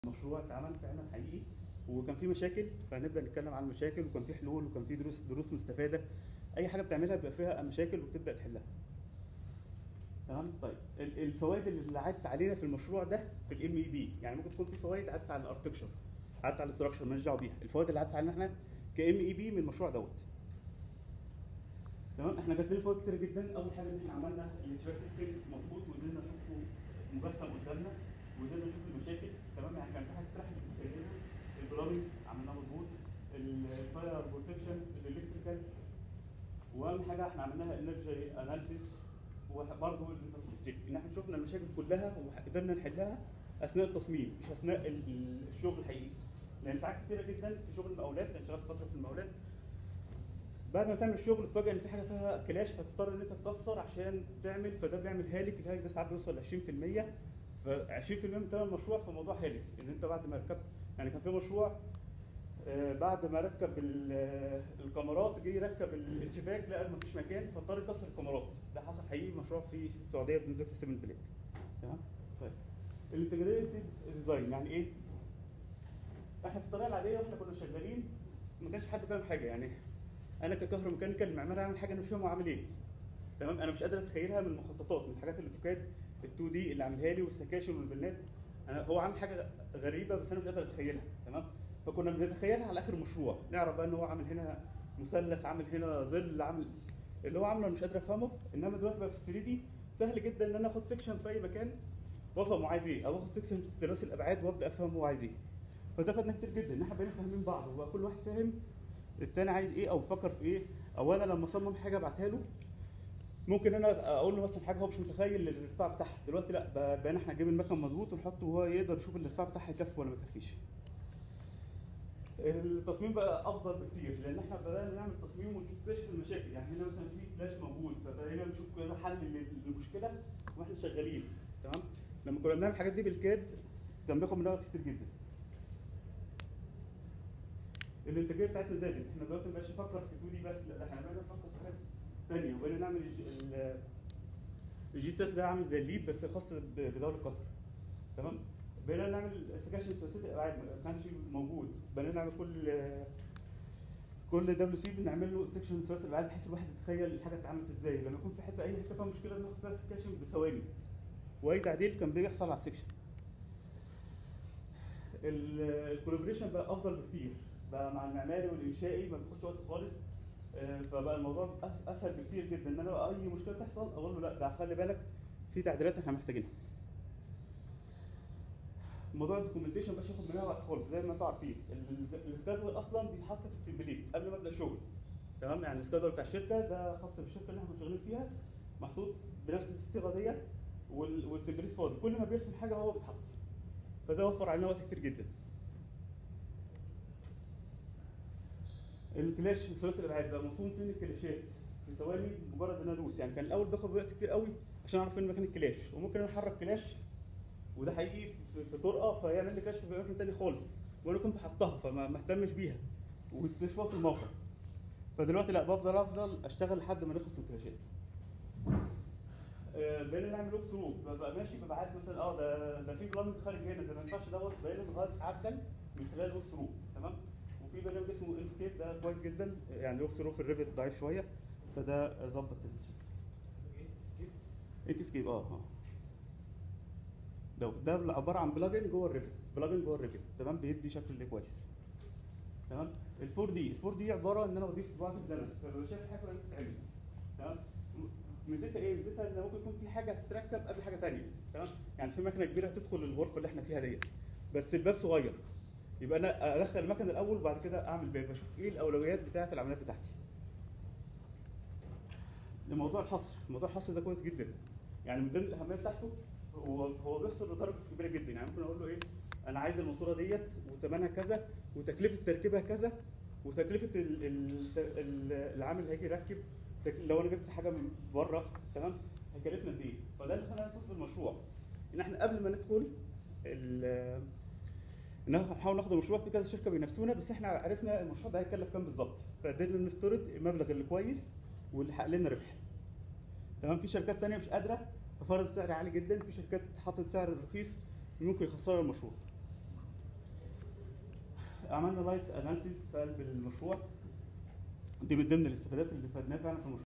مشروع اتعمل فعلا حقيقي وكان في مشاكل، فهنبدا نتكلم عن المشاكل، وكان في حلول، وكان في دروس مستفاده. اي حاجه بتعملها بيبقى فيها مشاكل وبتبدا تحلها. تمام. طيب الفوائد اللي عادت علينا في المشروع ده في الام اي بي، يعني ممكن تكون في فوائد عادت على الاركتكشر، عادت على الاستراكشر مالناش دعوه بيها. الفوائد اللي عادت علينا احنا كام اي بي من المشروع دوت. تمام. احنا جات لنا فوائد كتير جدا. اول حاجه ان احنا عملنا الاتشاك سيستم مظبوط، وقدرنا نشوفه مجسم قدامنا، وقدرنا نشوف المشاكل. تمام. يعني كان في حاجه احنا مش متخيلينها. البلامنج عملناه مظبوط، الفاير بروتكشن، الالكتريكال، واهم حاجه احنا عملناها انرجي اناليسيس، وبرضه الانترفيس ان احنا شفنا المشاكل كلها وقدرنا نحلها اثناء التصميم مش اثناء الشغل الحقيقي. لان ساعات كتيره جدا في شغل المقاولات، انا اشتغلت فتره في المقاولات، بعد ما تعمل الشغل تتفاجئ ان في حاجه فيها كلاش، فتضطر ان انت تكسر عشان تعمل، فده بيعمل هالك. الهالك ده ساعات بيوصل ل 20%، ف 20% من ثمن المشروع في موضوع هالك. ان انت بعد ما ركبت، يعني كان في مشروع بعد ما ركب الكاميرات جه يركب الشباك لقى مفيش مكان، فاضطر يكسر الكاميرات. ده حصل حقيقي مشروع في السعوديه بدون ذكر اسم البلاد. تمام. طيب الانتجريتد ديزاين يعني ايه؟ احنا في الطريقه العاديه واحنا كنا شغالين ما كانش حد فاهم حاجه. يعني انا ككهروميكانيكال المعماري اعمل حاجه انا مش فاهم هو عامل ايه. تمام. انا مش قادر اتخيلها من المخططات، من الحاجات الاوتوكاد ال2 دي اللي عاملها لي والسكاشن والبنات. هو عامل حاجه غريبه بس انا مش قادر اتخيلها. تمام. فكنا بنتخيلها على اخر المشروع، نعرف بقى ان هو عامل هنا مثلث، عامل هنا ظل، عامل اللي هو عامله. أنا مش قادر افهمه. انما دلوقتي بقى في 3 دي سهل جدا ان انا اخد سكشن في اي مكان وافهم هو عايز ايه، او اخد سكشن ثلاثي الابعاد وابدا افهم هو عايز ايه. فده فادنا كتير جدا ان احنا بقينا فاهمين بعض، وبقى كل واحد فاهم التاني عايز ايه او بيفكر في ايه. او انا لما اصمم حاجه ابعتها له، ممكن انا اقول له مثلا حاجه هو مش متخيل الارتفاع بتاعها. دلوقتي لا، بقينا احنا نجيب المكن مظبوط ونحطه وهو يقدر يشوف الارتفاع بتاعها يكفي ولا ما يكفيش. التصميم بقى افضل بكتير لان احنا بدانا نعمل تصميم ونكتشف المشاكل. يعني هنا مثلا في فلاش موجود، فبقينا نشوف كذا حل للمشكله واحنا شغالين. تمام. لما كنا بنعمل الحاجات دي بالكاد كان بياخد مننا وقت كتير جدا. الانتاجيه بتاعتنا زادت. احنا دلوقتي ما بقاش نفكر في 2 دي بس، لا احنا بقينا نفكر في حاجات ثانيه، وبقينا نعمل الجي اس اس ده عامل زي الليد بس خاص بدوله قطر. تمام. بقينا نعمل سكاشن ثلاثيه الابعاد ما كانش موجود. بقينا نعمل كل دبليو سي بنعمل له سكشن ثلاثي الابعاد بحيث الواحد يتخيل الحاجه اتعملت ازاي. لما يكون في حته اي حته فيها مشكله بناخد فيها سكاشن بثواني، واي تعديل كان بيحصل على السكشن. الكولابريشن بقى افضل بكتير، بقى مع المعماري والانشائي ما بياخدش وقت خالص. فبقى الموضوع اسهل بكتير جدا ان انا اي مشكله تحصل اقول له لا ده خلي بالك في تعديلات احنا محتاجينها. موضوع الدوكيومنتيشن مبقاش ياخد مننا وقت خالص. زي ما انتم عارفين السكادول اصلا بيتحط في التمبليت قبل ما ابدا الشغل. تمام. يعني السكادول بتاع الشركه ده خاص بالشركه اللي احنا شغالين فيها، محطوط بنفس الصيغه ديت، والتمبليت فاضي. كل ما بيرسم حاجه هو بيتحط، فده وفر علينا وقت كتير جدا. الكلاش ثلاثي الابعاد بقى مفهوم فين الكلاشات في ثواني مجرد ان انا ادوس. يعني كان الاول باخد وقت كتير قوي عشان اعرف فين مكان الكلاش، وممكن انا احرك كلاش وده حقيقي في طرقه فيعمل لي كلاش في اماكن تاني خالص، وانا كنت حفظتها فما اهتمش بيها واكتشفوها في الموقع. فدلوقتي لا، بفضل اشتغل لحد ما نخلص من الكلاشات. بقينا نعمل لوك ثرو، ببقى ماشي ببعت مثلا ده في بلان خارج هنا، ده ما ينفعش دوت. بقينا نغير عدل من خلال لوك ثرو. تمام. وفي برنامج اسمه انسكيب ده كويس جدا. يعني لوك ثرو في الريفت ضعيف شويه، فده ظبط الشكل. انكسكيب ده عباره عن بلجن جوه الريفت، تمام. بيدي شكل كويس. تمام. ال4 دي عباره ان انا بضيف بعض الزمن، فببقى شايف حاجه بتتعمل. تمام. ميزتها ايه؟ ميزتها ان ممكن يكون في حاجه هتتركب قبل حاجه ثانيه. تمام. يعني في مكنه كبيره هتدخل الغرفه اللي احنا فيها ديت، بس الباب صغير، يبقى انا ادخل المكنه الاول وبعد كده اعمل باب، اشوف ايه الاولويات بتاعه العمليات بتاعتي. موضوع الحصر ده كويس جدا. يعني من ضمن الاهميه بتاعته هو بيحصر لدرجه كبيره جدا. يعني ممكن اقول له ايه، انا عايز الماسوره ديت وثمنها كذا، وتكلفه تركيبها كذا، وتكلفه العامل اللي هيجي يركب لو انا جبت حاجه من بره، تمام، هيكلفنا قد ايه. فده اللي خلانا نفوز بالمشروع، ان احنا قبل ما ندخل نحاول ناخد المشروع في كذا شركه بينافسونا، بس احنا عرفنا المشروع ده هيكلف كام بالظبط، فقدرنا نفترض المبلغ اللي كويس واللي حقق لنا ربح. تمام. في شركات ثانيه مش قادره، ففرض سعر عالي جدا. في شركات حطت سعر رخيص ممكن يخسروا المشروع. عملنا لايت اناليسيس في قلب المشروع. دي من ضمن الاستفادات اللي فادناها فعلا في المشروع.